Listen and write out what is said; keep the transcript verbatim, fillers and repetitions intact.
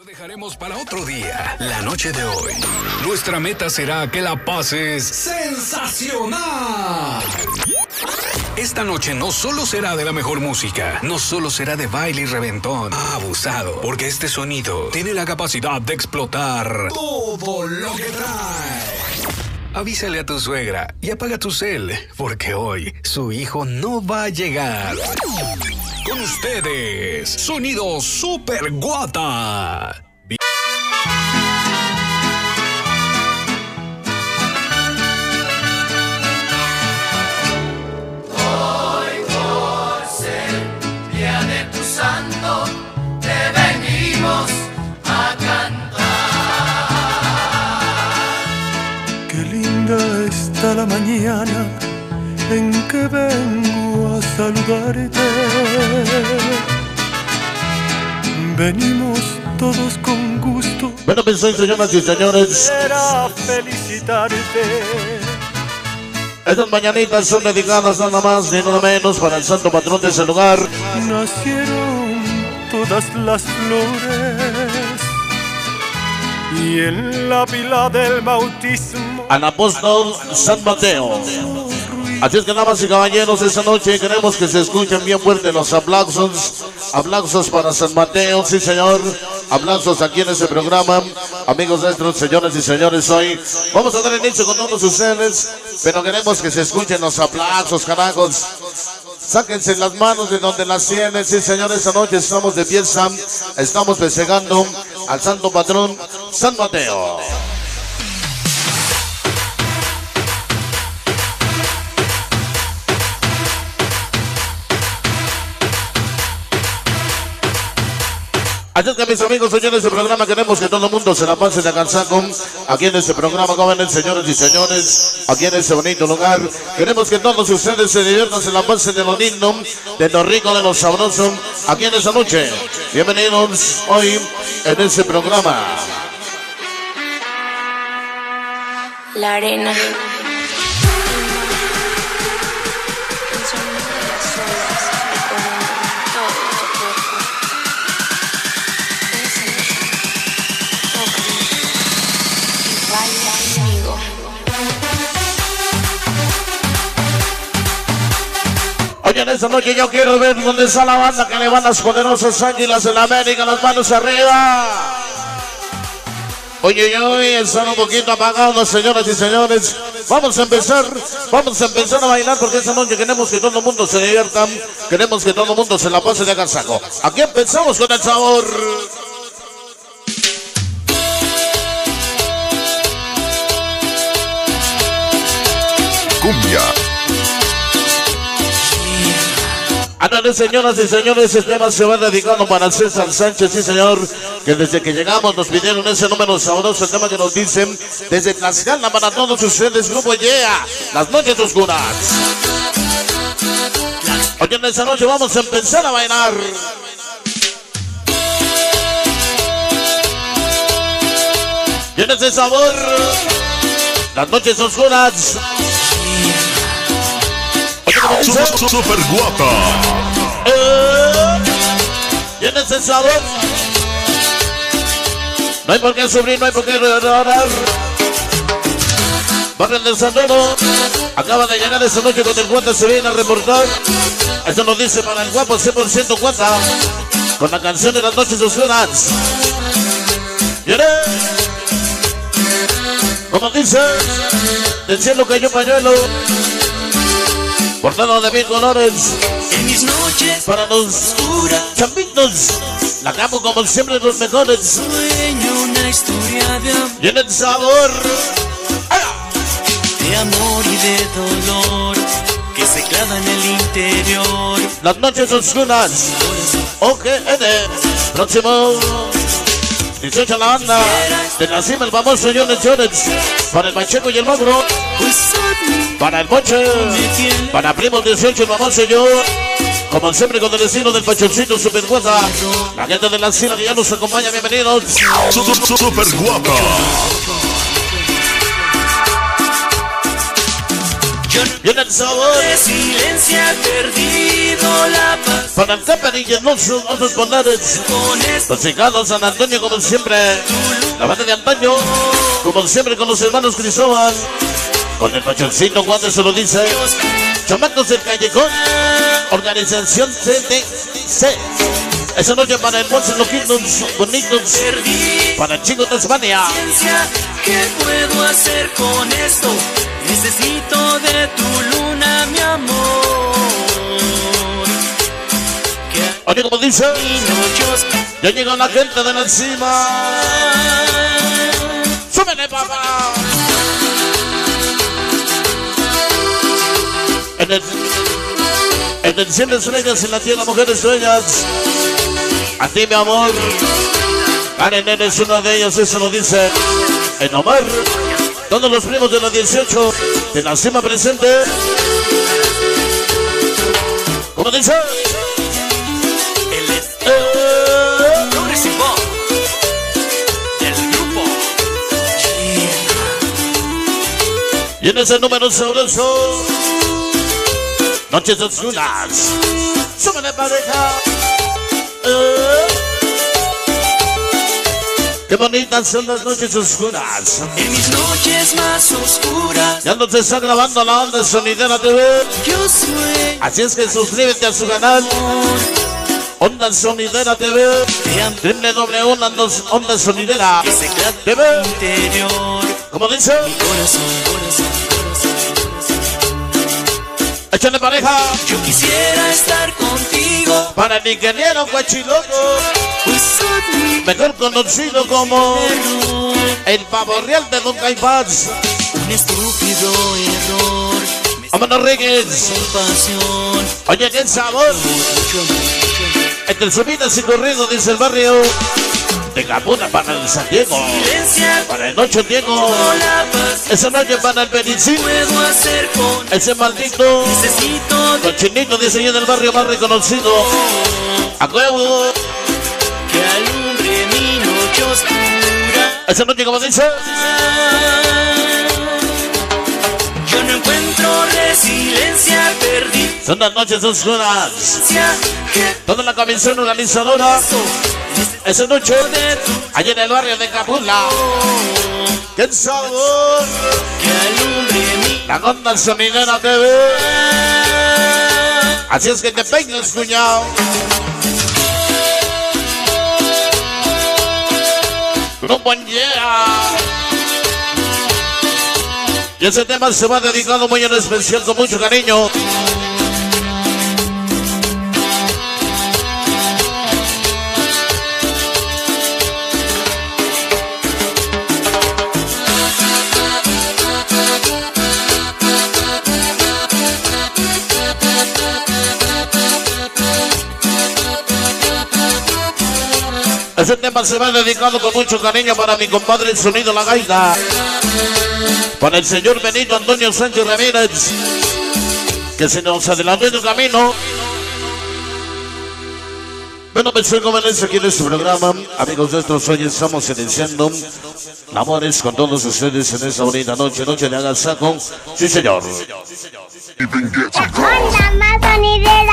Dejaremos para otro día, la noche de hoy. Nuestra meta será que la pases sensacional. Esta noche no solo será de la mejor música, no solo será de baile y reventón, abusado, porque este sonido tiene la capacidad de explotar todo lo que trae. Avísale a tu suegra y apaga tu cel, porque hoy su hijo no va a llegar. Con ustedes, Sonido Super Guata. Hoy por ser día de tu santo, te venimos a cantar. Qué linda está la mañana en que vengo a saludarte. Venimos todos con gusto. Bueno, pues soy señoras y señores. Para felicitarte. Estas mañanitas son dedicadas nada más ni nada menos para el santo patrón de ese lugar. Nacieron todas las flores y en la pila del bautismo Al apóstol San Mateo. Así es que, damas y caballeros, esta noche queremos que se escuchen bien fuerte los aplausos. Aplausos para San Mateo, sí señor. Aplausos aquí en este programa. Amigos nuestros, señores y señores, hoy vamos a dar inicio con todos ustedes, pero queremos que se escuchen los aplausos, carajos. Sáquense las manos de donde las tienen, sí señor. Esta noche estamos de fiesta, estamos festejando al santo patrón San Mateo. Así es que, mis amigos, hoy en este programa queremos que todo el mundo se la pase de Cansaco. Aquí en este programa, jóvenes, señores y señores, aquí en este bonito lugar, queremos que todos ustedes se diviertan, se la pasen de lo lindo, de lo rico, de lo sabroso, aquí en esta noche. Bienvenidos hoy en este programa. La arena. Oye, en esta noche yo quiero ver dónde está la banda que le van las poderosas águilas en América, las manos arriba. Oye, hoy están un poquito apagados, señoras y señores. Vamos a empezar, vamos a empezar a bailar porque esta noche queremos que todo el mundo se divierta. Queremos que todo el mundo se la pase de agasajo. Aquí empezamos con el sabor. Cumbia. Ándale, señoras y señores, este tema se va dedicando para César Sánchez, sí señor, que desde que llegamos nos pidieron ese número sabroso, el tema que nos dicen desde Tlaxcala para todos ustedes, Grupo Yeah, Las Noches Oscuras. Oye, en esta noche vamos a empezar a bailar. ¿Tienes ese sabor? Las Noches Oscuras. Super, super Guata. Eh, ¿Tienes el sabor? No hay por qué sufrir, no hay por qué llorar. Barrio del Sandero acaba de llegar esta noche con el Guata, se viene a reportar. Esto nos dice para el guapo cien por ciento Guata, con la canción de Las Noches Oscuras. ¿Viene? Como dice, del cielo cayó pañuelo, bordado de mil colores. En mis noches Para los oscuras champitos, la camo como siempre los mejores. sueño una historia de amor, Tiene el sabor. de amor y de dolor que se clava en el interior. Las Noches Oscuras. O G N. Próximo dieciocho la banda de la cima, el famoso Jones Jones. Para el Pacheco y el Magro. Pues son Para el Boche. Para Primo dieciocho, el famoso yo. Como siempre con el destino del Pachoncito Super Guata. La gente de la cima que ya nos acompaña, bienvenidos. Super, super Guata. yo no Viene el sabor. De silencio ha perdido la paz. Para el Caperín y otros, otros poderes. Con esto Los chicanos San Antonio como siempre. La banda de antaño. Como siempre con los hermanos Cristóbal. Con el pachoncito cuando se lo dice. Chamacos del Callejón. Organización C D C. Esa noche para el Monse Los Kingdoms bonitos. perdí. Para el Chico de España. ¿Qué puedo hacer con esto? Necesito de tu luna, mi amor. Que Oye, como dice, noches ya llegó la gente de la encima. ¡Súbele, papá! En el, en el cielo estrellas, en la tierra mujeres sueñas. A ti, mi amor. Karen eres una de ellas, eso lo dice en Omar. Todos los primos de la dieciocho de la cima presente. ¿Cómo dice? él es Eh, progresivo. El grupo. y en ese número sabroso. Noches oscuras. Súbele, pareja. Eh, qué bonitas son las noches oscuras. En mis noches más oscuras, Ya no se está grabando la onda sonidera T V. yo sueño Así es que suscríbete a su canal Onda Sonidera T V. de amor doble u doble u doble u punto onda sonidera que se clava T V. en mi interior. Como dice, Corazón, corazón, corazón, corazón. échale pareja Yo quisiera estar contigo, para el ingeniero Guachiloco, pues soy mi mejor conocido como error. el pavo real de Don Caipás. Un estúpido error. Me Vámonos, Reyes. sin pasión. Oye, qué sabor. Mucho, mucho, mucho. Entre subidas y corridos, dice el barrio de Capuna para el San Diego. Silencia Para el Noche Diego. con la paz. Esa noche para el Benicín. Puedo hacer con Ese maldito necesito de cochinito, dice yo, del barrio más reconocido. A huevo. que alumbre mi noche oscura. Esa noche, como dice, Yo no encuentro resiliencia, perdí son las noches oscuras. que Toda la comisión organizadora. Esa noche, de tu allá en el barrio de Capula. ¡Qué sabor! que alumbre mi La Onda Sonidera T V. Así es que te peines, cuñado. Grupo en yeah. Y ese tema se va dedicado muy en especial, con mucho cariño. Ese tema se va dedicado con mucho cariño para mi compadre el Sonido La Gaita. Para el señor Benito Antonio Sánchez Ramírez, que se nos adelantó en el camino. Bueno, pues soy Gómez aquí en este programa. Amigos nuestros, hoy estamos iniciando Amores con todos ustedes en esta bonita noche, noche de agasajo. Sí, señor. Onda más sonidera.